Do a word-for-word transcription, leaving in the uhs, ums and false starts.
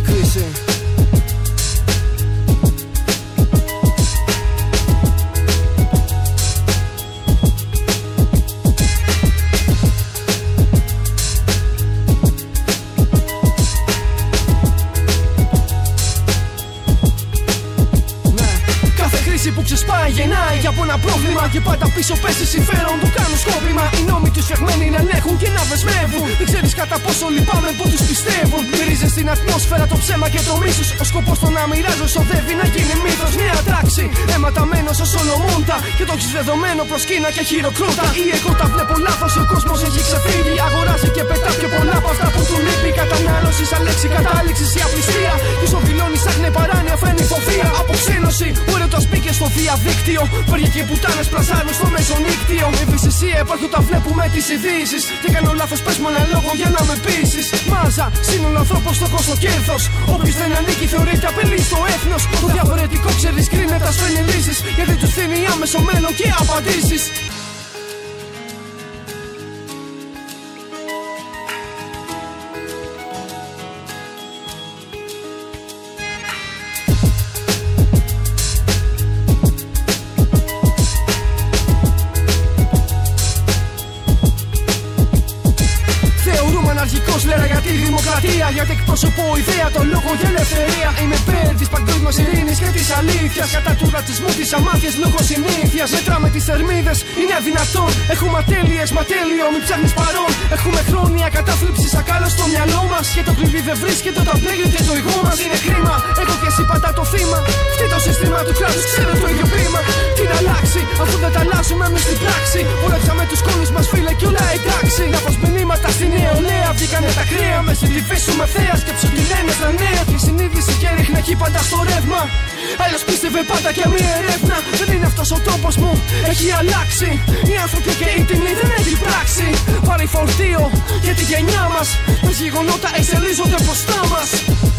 κρίση. Που ξεσπάει γεννάει από ένα πρόβλημα και πάντα πίσω πέσει συμφέρον του κάνουν σκόπιμα. Οι νόμοι τους φτιαγμένοι να ελέγχουν και να δεσμεύουν. Δεν ξέρεις κατά πόσο λυπάμαι που τους πιστεύουν. Μυρίζεις στην ατμόσφαιρα το ψέμα και το μίσος. Ο σκοπός το να μοιράζω σοδεύει να γίνει μύθος. Νέα τάξη, αιματαμένος ως ολομόντα. Και το έχεις δεδομένο προς Κίνα και χειροκρότα. Ή εγώ τα βλέπω λάθος, ο κόσμος έχει ξεφύγει. Αγοράζει και πετά πιο πολλά από αυτά που του λείπει. Κατανάλωση σαν λέξη κατάληξη η απληστία. Πίσω δηλώνει σαν παράνοια φαίνει φοβία. Αποξένωση, ο έρωτας μπήκε στο διαδίκτυο. Πέρια και πουτάνες πλασάρουν στο μεσονύκτιο. Ευαισθησία υπάρχουν, τα βλέπουμε τις ειδήσεις. Και κάνω λάθος, πες μου ένα λόγο για να με πείσεις. Μάζα, σύνολο ανθρώπων στο κόσμο κέρδος. Όποιος δεν ανήκει θεωρείται απειλή στο έθνος. Το διαφορετικό ξέρεις κρίνεται, ας φέρνει λύσεις. Γιατί τους δίνει άμεσο μέλλον και απαντήσεις. Αρχικός λέρα για τη δημοκρατία. Γιατί εκπροσωπώ ιδέα, το λόγο για ελευθερία. Είμαι υπέρ της παγκόσμιας ειρήνης και της αλήθειας. Κατά του ρατσισμού, της αμάθειας, λόγω συνήθειας. Μετράμε τις θερμίδες, είναι αδυνατόν. Έχουμε ατέλειες, μα τέλειο, μην ψάχνεις παρόν. Έχουμε χρόνια κατάθλιψη σακάλα στο μυαλό μας. Και το κλειδί δεν βρίσκεται όταν πλέγεται το ego μας. Είναι κρίμα, εγώ και εσύ πάντα το θύμα. Φταίει το σύστημα του κράτους, ξέρω το ίδιο βήμα. Τι να αλλάξει, αφού δεν τα αλλάζουμε εμείς στην πράξη. Βολέψαμε τους κόλους μας, φίλε, κι όλα εντάξει. Λάθος μηνύματα στην νεολαία. Βγήκανε τα κρέα με συλληφίσουμε θέας και ψωτιλένε στα νέα. Και η συνείδηση και ρίχνει εκεί πάντα στο ρεύμα. Άλλος πίστευε πάντα και μία ερεύνα. Δεν είναι αυτός ο τόπος μου, έχει αλλάξει. Οι άνθρωποι και η τιμή δεν έχει πράξει. Πάρει φορτίο για τη γενιά μας. Τα γεγονότα εξελίσσονται μπροστά μας.